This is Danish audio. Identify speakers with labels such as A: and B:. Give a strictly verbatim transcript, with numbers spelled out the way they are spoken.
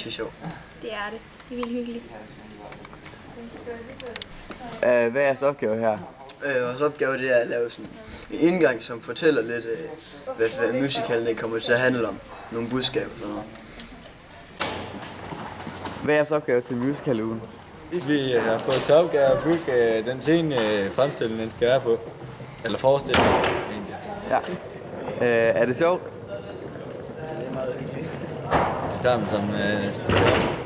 A: rigtig sjovt.
B: Det er det. Det er vildt hyggeligt.
C: Uh, hvad er jeres opgave her?
A: Øh, vores opgave det er at lave sådan en indgang, som fortæller lidt, øh, hvad, hvad musicalen kommer til at handle om. Nogle budskaber og sådan noget.
C: Hvad er jeres opgave til musicalugen?
D: Vi har fået til opgave at bygge øh, den scene, øh, fremstillingen den skal være på. Eller forestillingen, egentlig.
C: Ja. Uh, er det sjovt?
D: Det samme som øh, det